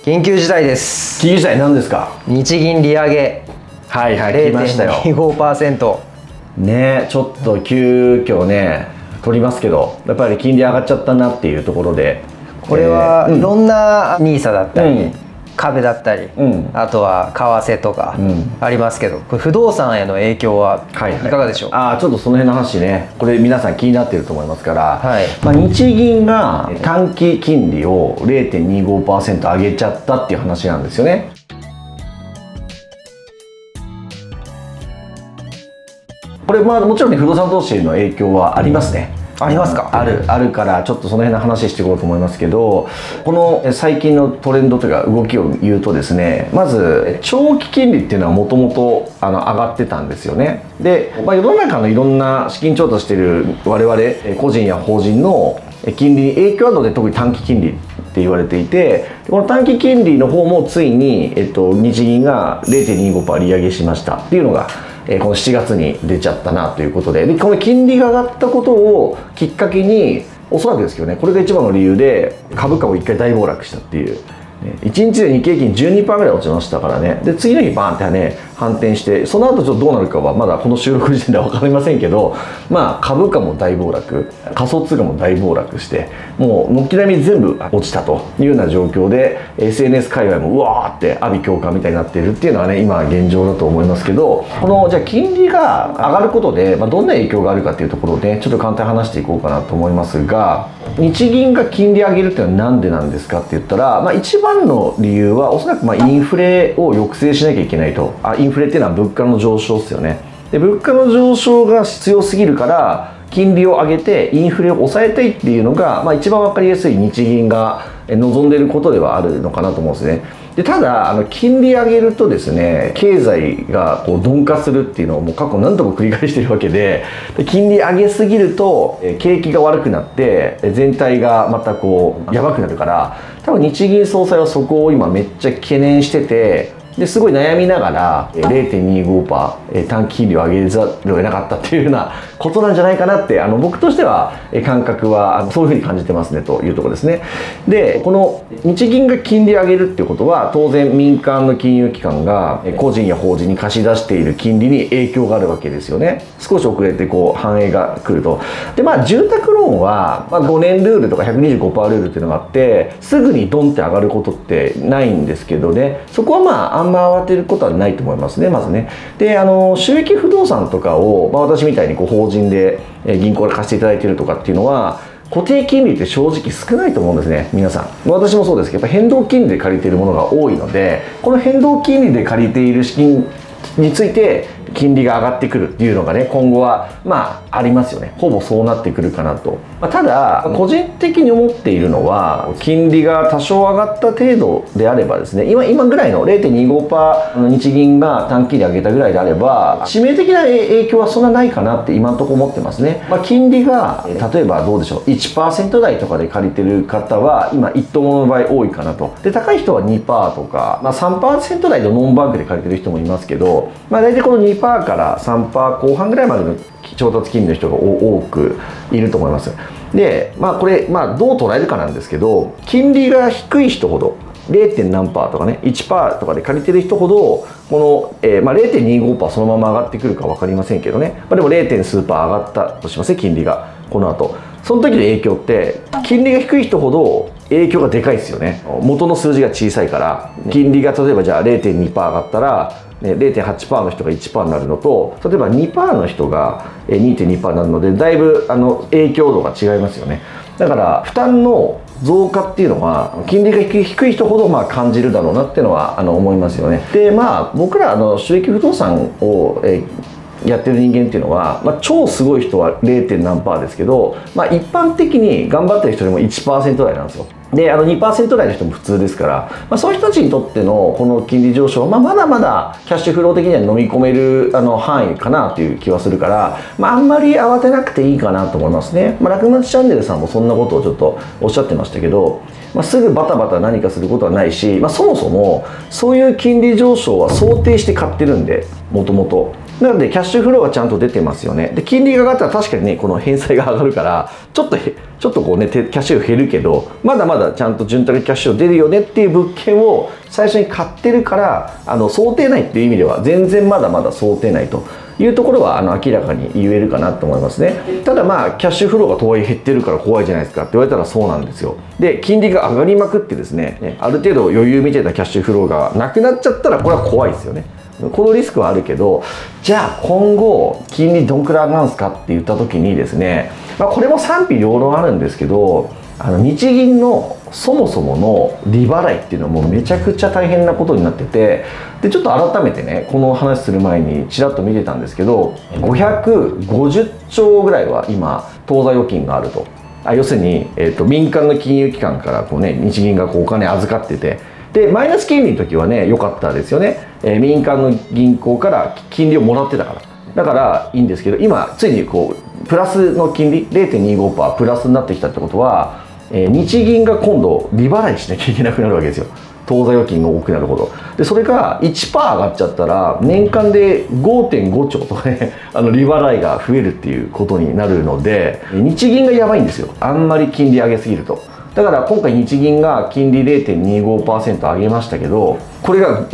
緊急事態です。 緊急事態なんですか？ 日銀利上げ。 はいはい、来ましたよ。 0.25%。 ね、ちょっと急遽ね取りますけど、やっぱり金利上がっちゃったなっていうところで、 これはいろんなNISAだったり、株だったり、あとは為替とかありますけど、これ不動産への影響はいかがでしょう？ ちょっとその辺の話ね、これ皆さん気になっていると思いますから、日銀が短期金利を 0.25% 上げちゃったっていう話なんですよね。これもちろんね、不動産投資への影響はありますね。 ありますか？ あるから、ちょっとその辺の話していこうと思いますけど、この最近のトレンドというか動きを言うとですね、まず長期金利っていうのはもともと上がってたんですよね。で、世の中のいろんな資金調達している我々個人や法人の金利に影響あるので、特に短期金利って言われていて、この短期金利の方もついに、日銀が 0.25% 利上げしましたっていうのがこの7月に出ちゃったなということで、この金利が上がったことをきっかけに、おそらくですけどね、これが一番の理由で株価を一回大暴落したっていう。1日で日経平均 12% ぐらい落ちましたからね。で、次の日バーンってね、反転して、その後ちょっとどうなるかはまだこの収録時点では分かりませんけど、株価も大暴落、仮想通貨も大暴落して、もう軒並み全部落ちたというような状況で、SNS 界隈もうわーって阿鼻叫喚みたいになっているっていうのはね、今現状だと思いますけど、じゃあ金利が上がることで、どんな影響があるかっていうところをね、ちょっと簡単に話していこうかなと思いますが、日銀が金利上げるっていうのはなんでなんですかって言ったら、一番の理由はおそらくインフレを抑制しなきゃいけないと。インフレっていうのは物価の上昇ですよね。で、物価の上昇が必要すぎるから金利を上げてインフレを抑えたいっていうのが、一番分かりやすい日銀が望んでいることではあるのかなと思うんですね。で、ただ金利上げるとですね、経済が鈍化するっていうのをもう過去何度も繰り返しているわけで、金利上げすぎると景気が悪くなって全体がまたやばくなるから、多分日銀総裁はそこを今めっちゃ懸念してて、ですごい悩みながら 0.25% 短期金利を上げざるを得なかったっていうようなことなんじゃないかなって、僕としては感覚はそういうふうに感じてますねというところですね。で、この日銀が金利を上げるっていうことは、当然民間の金融機関が個人や法人に貸し出している金利に影響があるわけですよね。少し遅れて反映が来ると。で、住宅ローンは5年ルールとか 125% ルールっていうのがあって、すぐにドンって上がることってないんですけどね、そこはあんま慌てることはないと思いますね、まずね。で、収益不動産とかを、私みたいに法人で銀行で貸していただいているとかっていうのは、固定金利って正直少ないと思うんですね、皆さん。私もそうですけど、やっぱ変動金利で借りているものが多いので、この変動金利で借りている資金について金利が上がってくるっていうのがね、今後はありますよね。ほぼそうなってくるかなと。ただ個人的に思っているのは、金利が多少上がった程度であればですね、今ぐらいの 0.25% 日銀が短期利上げたぐらいであれば、致命的な影響はそんなないかなって今のところ思ってますね。金利が例えばどうでしょう、 1% 台とかで借りてる方は今一等の場合多いかなと。で、高い人は 2% とか、3% 台のノンバンクで借りてる人もいますけど、大体この2% から3% 後半ぐらいまでの調達金利の人が多くいると思います。で、これどう捉えるかなんですけど、金利が低い人ほど 0. 何パーとかね、 1% とかで借りてる人ほど、この、0.25% そのまま上がってくるか分かりませんけどね、でも 0. 数パー上がったとしますね、金利がこの後。その時の影響って、金利が低い人ほど影響がでかいですよね。元の数字が小さいから、金利が例えばじゃあ 0.2% 上がったら0.8% の人が 1% になるのと、例えば 2% の人が 2.2% になるので、だいぶ影響度が違いますよね。だから負担の増加っていうのは金利が低い人ほど感じるだろうなっていうのは思いますよね。で、僕ら収益不動産をやってる人間っていうのは、超すごい人は 0. 何パーですけど、一般的に頑張ってる人でも 1% 台なんですよ。で、2% 台の人も普通ですから、そういう人たちにとってのこの金利上昇は、まだまだキャッシュフロー的には飲み込める範囲かなという気はするから、あんまり慌てなくていいかなと思いますね。楽町チャンネルさんもそんなことをちょっとおっしゃってましたけど、すぐバタバタ何かすることはないし、そもそもそういう金利上昇は想定して買ってるんで、もともと。 なのでキャッシュフローがちゃんと出てますよね。で金利が上がったら確かにねこの返済が上がるからちょっとこうねキャッシュフロー減るけど、まだまだちゃんと潤沢キャッシュフロー出るよねっていう物件を最初に買ってるから、想定内っていう意味では全然まだまだ想定内というところは明らかに言えるかなと思いますね。ただまあキャッシュフローがとはいえ減ってるから怖いじゃないですかって言われたらそうなんですよ。で金利が上がりまくってですね、ある程度余裕見てたキャッシュフローがなくなっちゃったらこれは怖いですよね。このリスクはあるけど、じゃあ今後金利どんくらい上がるんですかって言った時にですね、これも賛否両論あるんですけど、日銀のそもそもの利払いっていうのもめちゃくちゃ大変なことになってて、でちょっと改めてねこの話する前にちらっと見てたんですけど、550兆ぐらいは今当座預金があると。要するに、民間の金融機関からこう、ね、日銀がこうお金預かってて、でマイナス金利の時はね良かったですよね。民間の銀行から金利をもらってたからだからいいんですけど、今ついにこうプラスの金利 0.25% プラスになってきたってことは、日銀が今度利払いしなきゃいけなくなるわけですよ。当座預金が多くなるほど。でそれが 1% 上がっちゃったら年間で 5.5 兆とかね利払いが増えるっていうことになるので、日銀がやばいんですよ、あんまり金利上げすぎると。だから今回日銀が金利 0.25% 上げましたけど、これが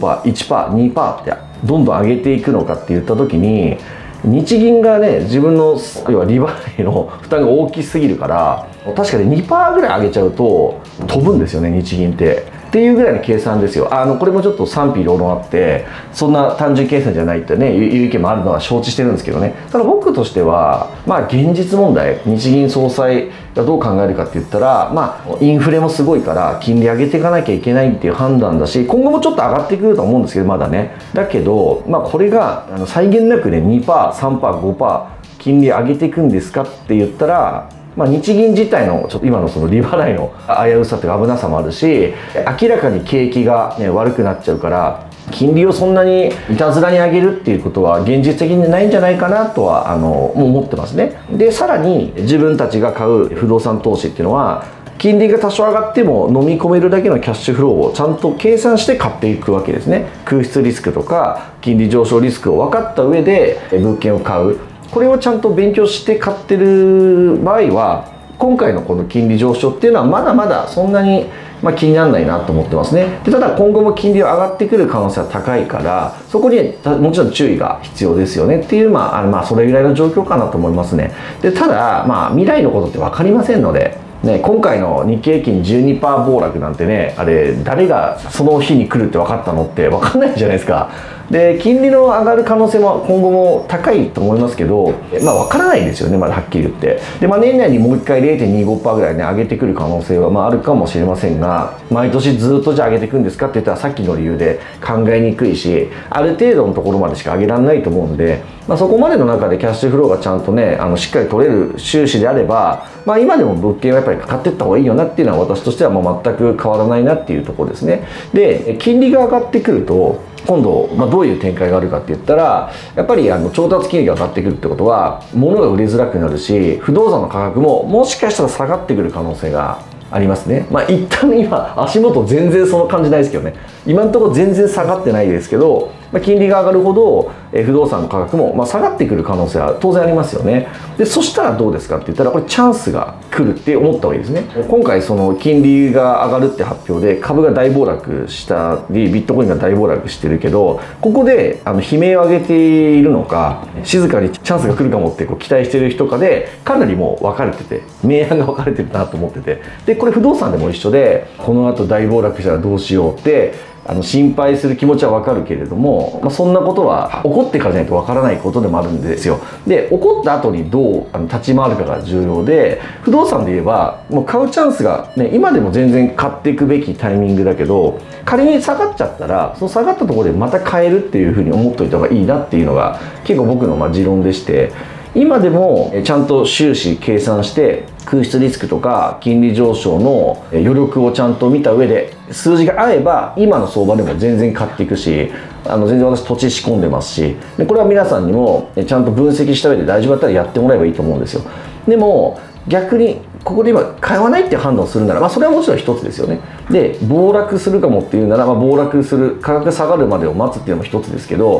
0.5%、1%、2% ってどんどん上げていくのかって言った時に、日銀がね自分の要は利払いの負担が大きすぎるから、確かに 2% ぐらい上げちゃうと飛ぶんですよね日銀っていうぐらいの計算ですよ。これもちょっと賛否両論あって、そんな単純計算じゃないってねいう意見もあるのは承知してるんですけどね。ただ僕としては現実問題、日銀総裁がどう考えるかって言ったら、インフレもすごいから金利上げていかなきゃいけないっていう判断だし、今後もちょっと上がってくると思うんですけどまだね。だけどこれが際限なくね 2%、3%、5% 金利上げていくんですかって言ったら、日銀自体のちょっと今のその利払いの危うさというか危なさもあるし、明らかに景気が、ね、悪くなっちゃうから金利をそんなにいたずらに上げるっていうことは現実的にないんじゃないかなとは思ってますね。でさらに自分たちが買う不動産投資っていうのは金利が多少上がっても飲み込めるだけのキャッシュフローをちゃんと計算して買っていくわけですね。空室リスクとか金利上昇リスクを分かった上で物件を買う、これをちゃんと勉強して買ってる場合は今回のこの金利上昇っていうのはまだまだそんなに気にならないなと思ってますね。でただ今後も金利は上がってくる可能性は高いから、そこにもちろん注意が必要ですよねっていうそれぐらいの状況かなと思いますね。でただ未来のことって分かりませんので。今回の日経平均 12% 暴落なんてね、あれ誰がその日に来るって分かったのって分かんないじゃないですか。で金利の上がる可能性も今後も高いと思いますけど、分からないですよねまだはっきり言って。で年内にもう一回 0.25% ぐらいね上げてくる可能性はあるかもしれませんが、毎年ずっとじゃあ上げていくんですかって言ったらさっきの理由で考えにくいし、ある程度のところまでしか上げられないと思うんで、そこまでの中でキャッシュフローがちゃんとねしっかり取れる収支であれば、今でも物件はやっぱり買っていった方がいいよなっていうのは私としてはもう全く変わらないなっていうところですね。で金利が上がってくると今度、どういう展開があるかって言ったら、やっぱり調達金利が上がってくるってことは物が売れづらくなるし、不動産の価格ももしかしたら下がってくる可能性がありますね。一旦今足元全然その感じないですけどね、今のところ全然下がってないですけど、金利が上がるほど不動産の価格も下がってくる可能性は当然ありますよね。でそしたらどうですかって言ったら、これチャンスが来るって思った方がいいですね。今回その金利が上がるって発表で株が大暴落したりビットコインが大暴落してるけど、ここで悲鳴を上げているのか静かにチャンスが来るかもって期待してる人かでかなりもう分かれてて、明暗が分かれてるなと思ってて、でこれ不動産でも一緒で、この後大暴落したらどうしようって心配する気持ちは分かるけれども、そんなことは起こってからじゃないと分からないことでもあるんですよ。で起こった後にどう立ち回るかが重要で、不動産で言えばもう買うチャンスが、今でも全然買っていくべきタイミングだけど、仮に下がっちゃったらその下がったところでまた買えるっていうふうに思っといた方がいいなっていうのが結構僕の持論でして、今でもちゃんと収支計算して空室リスクとか金利上昇の余力をちゃんと見た上で数字が合えば今の相場でも全然買っていくし、全然私土地仕込んでますし、でこれは皆さんにもちゃんと分析した上で大丈夫だったらやってもらえばいいと思うんですよ。でも逆にここで今買わないっていう判断をするなら、それはもちろん一つですよね。で暴落するかもっていうなら、暴落する価格が下がるまでを待つっていうのも一つですけど、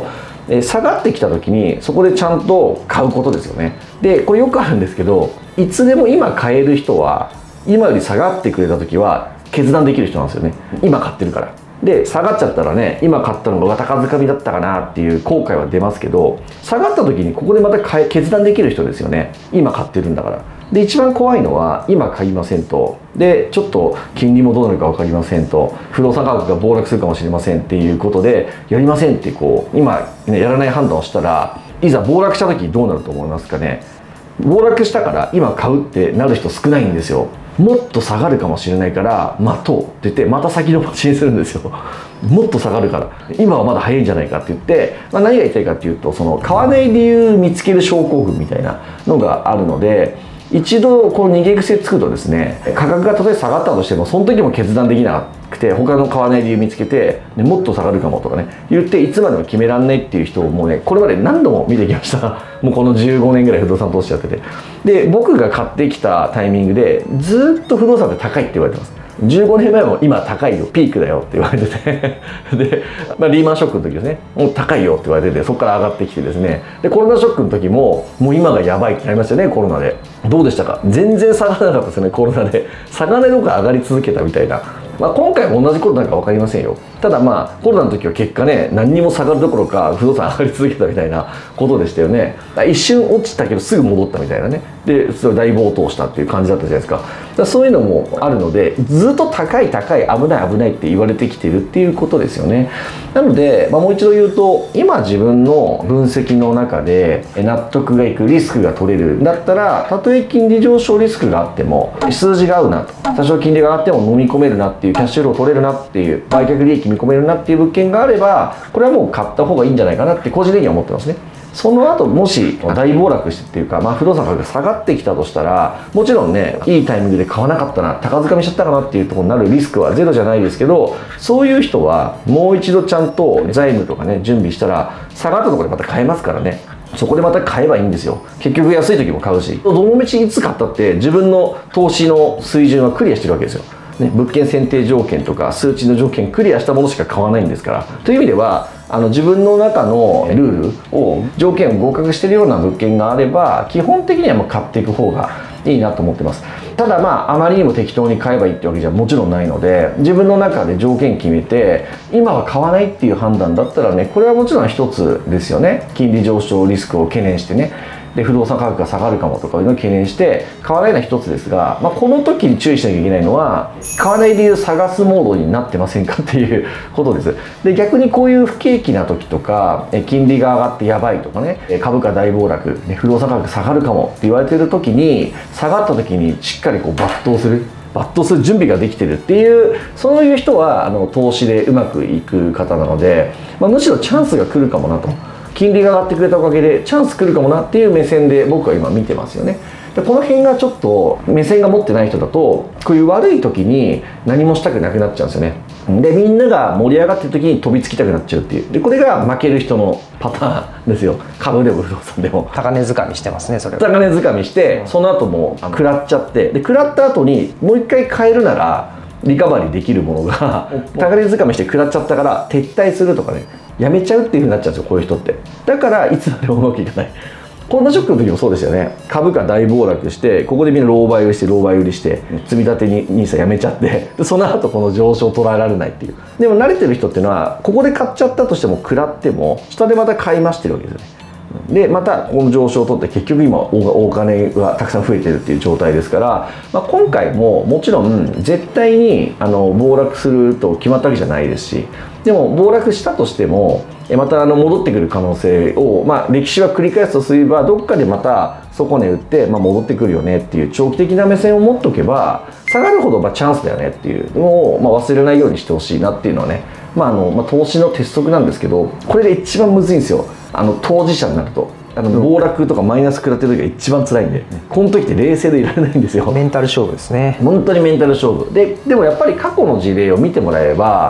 下がってきた時にそこでちゃんと買うことですよね。でこれよくあるんですけど、いつでも今買える人は今より下がってくれた時は決断できる人なんですよね。今買ってるから。で下がっちゃったらね、今買ったのが高掴みだったかなっていう後悔は出ますけど、下がった時にここでまた決断できる人ですよね。今買ってるんだから。で一番怖いのは今買いませんと、でちょっと金利もどうなるか分かりませんと、不動産価格が暴落するかもしれませんっていうことでやりませんってこう今、ね、やらない判断をしたら、いざ暴落した時どうなると思いますかね。暴落したから今買うってなる人少ないんですよ。もっと下がるかもしれないから待とうって言ってまた先延ばしにするんですよ。もっと下がるから今はまだ早いんじゃないかって言って、何が言いたいかっていうと、その買わない理由見つける症候群みたいなのがあるので、一度こう逃げ癖つくとですね、価格がたとえ下がったとしてもその時も決断できなくて他の買わない理由見つけて、ね、もっと下がるかもとかね言っていつまでも決めらんないっていう人をもうね、これまで何度も見てきました。もうこの15年ぐらい不動産投資やってて、で僕が買ってきたタイミングでずっと不動産って高いって言われてます。15年前も今高いよ、ピークだよって言われててで、リーマンショックの時ですね、もう高いよって言われてて、そこから上がってきてですね、でコロナショックの時ももう今がやばいってなりましたよね。コロナでどうでしたか。全然下がらなかったですよね。コロナで下がれるか上がり続けたみたいな。今回も同じことなんか分かりませんよ。ただコロナの時は結果ね、何にも下がるどころか不動産上がり続けたみたいなことでしたよね。一瞬落ちたけどすぐ戻ったみたいなね。でそれ大暴騰したっていう感じだったじゃないですか。そういうのもあるので、ずっと高い高い危ない危ないって言われてきてるっていうことですよね。なので、もう一度言うと、今自分の分析の中で納得がいくリスクが取れるんだったら、たとえ金利上昇リスクがあっても数字が合うなと、多少金利が上がっても飲み込めるなっていう、キャッシュフロー取れるなっていう、売却利益見込めるなっていう物件があれば、これはもう買った方がいいんじゃないかなって個人的には思ってますね。その後もし大暴落してっていうか、不動産価格が下がってきたとしたら、もちろんね、いいタイミングで買わなかったな、高掴みしちゃったかなっていうところになるリスクはゼロじゃないですけど、そういう人はもう一度ちゃんと財務とかね準備したら、下がったところでまた買えますからね。そこでまた買えばいいんですよ。結局安い時も買うし、どの道いつ買ったって自分の投資の水準はクリアしてるわけですよ。ね、物件選定条件とか数値の条件クリアしたものしか買わないんですから。という意味では自分の中のルールを条件を合格しているような物件があれば、基本的にはもう買っていく方がいいなと思ってます。ただあまりにも適当に買えばいいってわけじゃもちろんないので、自分の中で条件決めて今は買わないっていう判断だったらね、これはもちろん一つですよね。金利上昇リスクを懸念してね、で不動産価格が下がるかもとかいうのを懸念して買わないのは一つですが、この時に注意しなきゃいけないのは、買わない理由探すモードになってませんかっていうことです。で逆にこういう不景気な時とか、金利が上がってやばいとかね、株価大暴落、不動産価格下がるかもって言われてる時に、下がった時にしっかり抜刀する準備ができてるっていう、そういう人は投資でうまくいく方なので、むしろチャンスが来るかもなと。金利が上がってくれたおかげでチャンス来るかもなっていう目線で僕は今見てますよね。でこの辺がちょっと目線が持ってない人だと、こういう悪い時に何もしたくなくなっちゃうんですよね。でみんなが盛り上がってる時に飛びつきたくなっちゃうっていう、でこれが負ける人のパターンですよ。株でも不動産でも高値掴みしてますね。それは高値掴みして、その後も食らっちゃって、で食らった後にもう一回買えるならリカバリーできるものが高値掴みして食らっちゃったから撤退するとかね、やめちゃうっていう風になっちゃうんですよ、こういう人って。だからいつまでもうまくいかない。コロナショックの時もそうですよね。株価大暴落して、ここでみんな狼狽売りして狼狽売りして積み立てに NISA やめちゃって、でその後この上昇を捉えられないっていう。でも慣れてる人っていうのは、ここで買っちゃったとしても食らっても下でまた買い増してるわけですよね。でまたこの上昇を取って、結局今お金がたくさん増えてるっていう状態ですから、今回ももちろん絶対に暴落すると決まったわけじゃないですし、でも暴落したとしてもまた戻ってくる可能性を、歴史は繰り返すとすれば、どっかでまた底値打って、戻ってくるよねっていう長期的な目線を持っておけば、下がるほどチャンスだよねっていうのを、忘れないようにしてほしいなっていうのはね、投資の鉄則なんですけど、これが一番むずいんですよ。当事者になると。暴落とかマイナス食らってる時が一番辛いんで、この時って冷静でいられないんですよ。 メンタル勝負ですね。 本当にメンタル勝負でもやっぱり過去の事例を見てもらえば、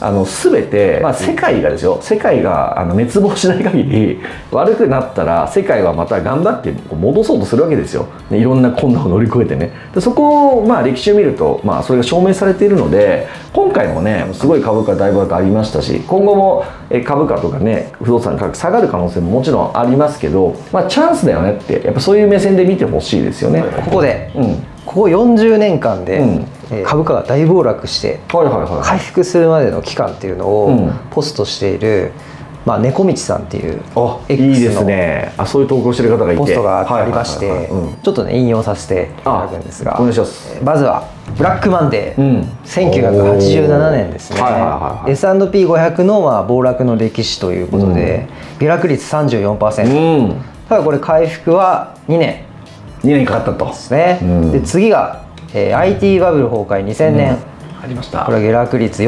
全て、まあ、世界がですよ、世界が滅亡しない限り悪くなったら世界はまた頑張って戻そうとするわけですよ、ね、いろんな困難を乗り越えてね。でそこをまあ歴史を見ると、まあ、それが証明されているので、今回もねすごい株価大暴落ありましたし、今後も株価とかね不動産価格下がる可能性ももちろんありますけど、まあ、チャンスだよねってやっぱそういう目線で見てほしいですよね。 ここで、ここ40年間で、株価が大暴落して回復するまでの期間っていうのをポストしている、まあ、猫道さんっていう X いいですね。そういう投稿してる方がいてポストがありまして、ちょっとね引用させていただくんですが、 お願いします。 まずはブラックマンデー、1987年ですね。S&P500 のまあ暴落の歴史ということで、下落率 34%、ただこれ回復は2年かかったとですね。で次が、IT バブル崩壊2000年、 ありました。 これは下落率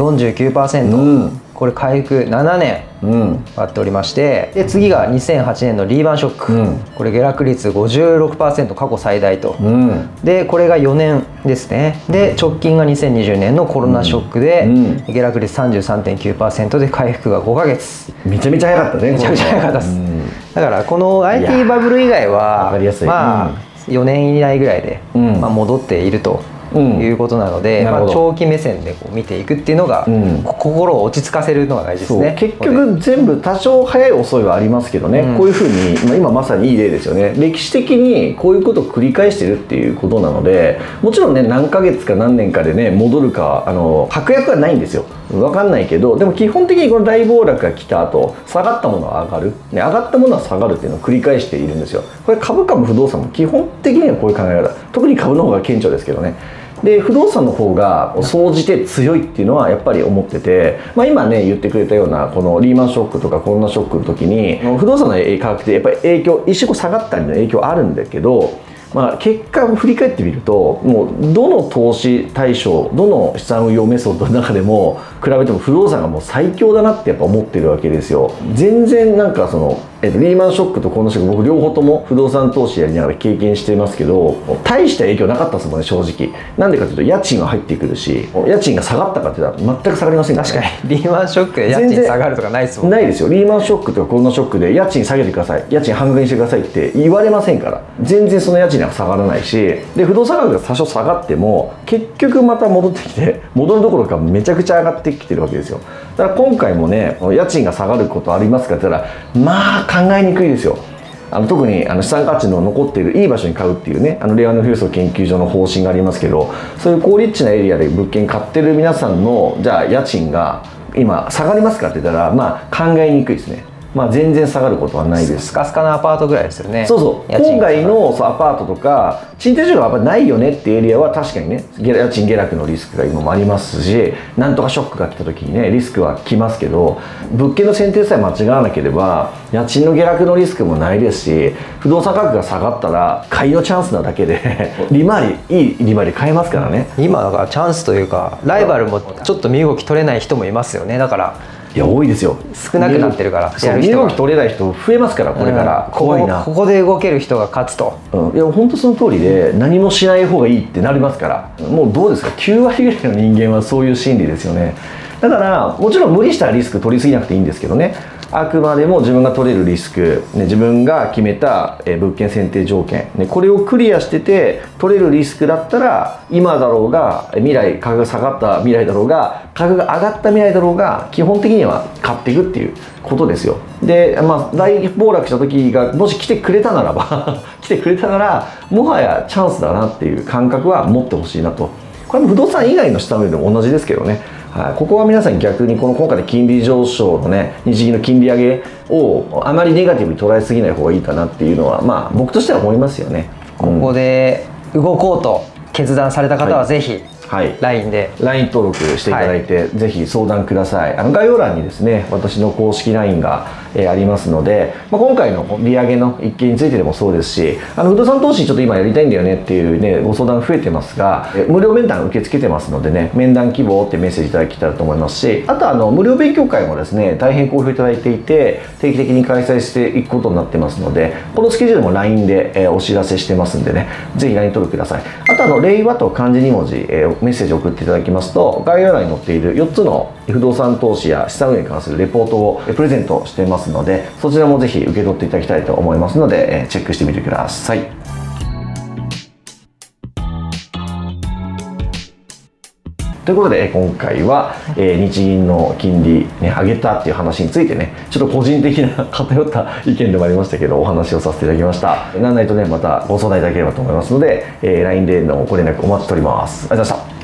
49%、これ回復7年あっておりまして、で次が2008年のリーマンショック、これ下落率 56%、過去最大と、でこれが4年ですね。で直近が2020年のコロナショックで、下落率 33.9% で回復が5ヶ月。 めちゃめちゃ早かったね。 めちゃめちゃ早かったです。だからこの IT バブル以外はまあ4年以内ぐらいで、まあ、戻っているということなので、まあ、長期目線でこう見ていくっていうのが、心を落ち着かせるのが大事ですね。 結局全部多少早い遅いはありますけどね、こういうふうに、まあ、今まさにいい例ですよね。歴史的にこういうことを繰り返してるっていうことなので、もちろんね何ヶ月か何年かでね戻るか確約はないんですよ。分かんないけど、でも基本的にこの大暴落が来た後下がったものは上がる、上がったものは下がるっていうのを繰り返しているんですよ。これ株価も不動産も基本的にはこういう考え方、特に株の方が顕著ですけどね。で不動産の方が総じて強いっていうのはやっぱり思ってて、まあ、今ね言ってくれたようなこのリーマンショックとかコロナショックの時に不動産の価格ってやっぱり影響、一瞬下がったりの影響あるんだけど、まあ、結果を振り返ってみるともうどの投資対象、どの資産運用メソッドの中でも比べても不動産がもう最強だなってやっぱ思ってるわけですよ。全然なんかそのリーマンショックとコロナショック、僕両方とも不動産投資やりながら経験してますけど、大した影響なかったですもんね正直。なんでかというと家賃が入ってくるし、家賃が下がったかって言ったら全く下がりませんからね。 確かにリーマンショックで家賃下がるとかないですもんね。 ないですよ。リーマンショックとかコロナショックで家賃下げてください、家賃半額にしてくださいって言われませんから、全然その家賃は下がらないし、で不動産価格が多少下がっても結局また戻ってきて、戻るどころかめちゃくちゃ上がってきてるわけですよ。だから今回もね家賃が下がることありますかって言ったらまあ考えにくいですよ。特に資産価値の残っているいい場所に買うっていうねレアの富裕層研究所の方針がありますけど、そういう高立地なエリアで物件買ってる皆さんのじゃあ家賃が今下がりますかって言ったらまあ考えにくいですね。まあ全然下がることはないです。 スカスカなアパートぐらいですよね。 そうそう、郊外のアパートとか賃貸住がやっぱりないよねっていうエリアは確かにね家賃下落のリスクが今もありますし、なんとかショックが来た時にねリスクは来ますけど、物件の選定さえ間違わなければ家賃の下落のリスクもないですし、不動産価格が下がったら買いのチャンスなだけで利回りいい利回り買えますからね。 今だからチャンスというかライバルもちょっと身動き取れない人もいますよね。だからいや多いですよ。 少なくなってるから身動き取れない人増えますからこれから、怖いな。 ここで動ける人が勝つと、 いや本当その通りで、何もしない方がいいってなりますから、もうどうですか9割ぐらいの人間はそういう心理ですよね。だからもちろん無理したらリスク取りすぎなくていいんですけどね、あくまでも自分が取れるリスク、自分が決めた物件選定条件、これをクリアしてて取れるリスクだったら、今だろうが未来価格が下がった未来だろうが価格が上がった未来だろうが基本的には買っていくっていうことですよ。でまあ大暴落した時がもし来てくれたならば来てくれたならもはやチャンスだなっていう感覚は持ってほしいなと。これも不動産以外の資産運用でも同じですけどね。はい、ここは皆さん逆にこの今回の金利上昇のね日銀の金利上げをあまりネガティブに捉えすぎない方がいいかなっていうのはまあ僕としては思いますよね。 ここで動こうと決断された方はぜひ、LINE で LINE 登録していただいて、ぜひ相談ください。概要欄にですね私の公式 LINE がありますので、今回の利上げの一件についてでもそうですし、不動産投資ちょっと今やりたいんだよねっていうね、ご相談増えてますが、無料面談受け付けてますのでね、面談希望ってメッセージいただけたらと思いますし、あと無料勉強会もですね、大変好評いただいていて、定期的に開催していくことになってますので、このスケジュールも LINE でお知らせしてますんでね、ぜひ LINE 登録ください。あと令和と漢字2文字メッセージを送っていただきますと、概要欄に載っている4つの不動産投資や資産運営に関するレポートをプレゼントしてますので、そちらもぜひ受け取っていただきたいと思いますので、チェックしてみてください。ということで今回は日銀の金利、上げたっていう話についてね、ちょっと個人的な偏った意見でもありましたけど、お話をさせていただきました。なんないとね、またご相談いただければと思いますので、LINE でのご連絡お待ちしております。ありがとうございました。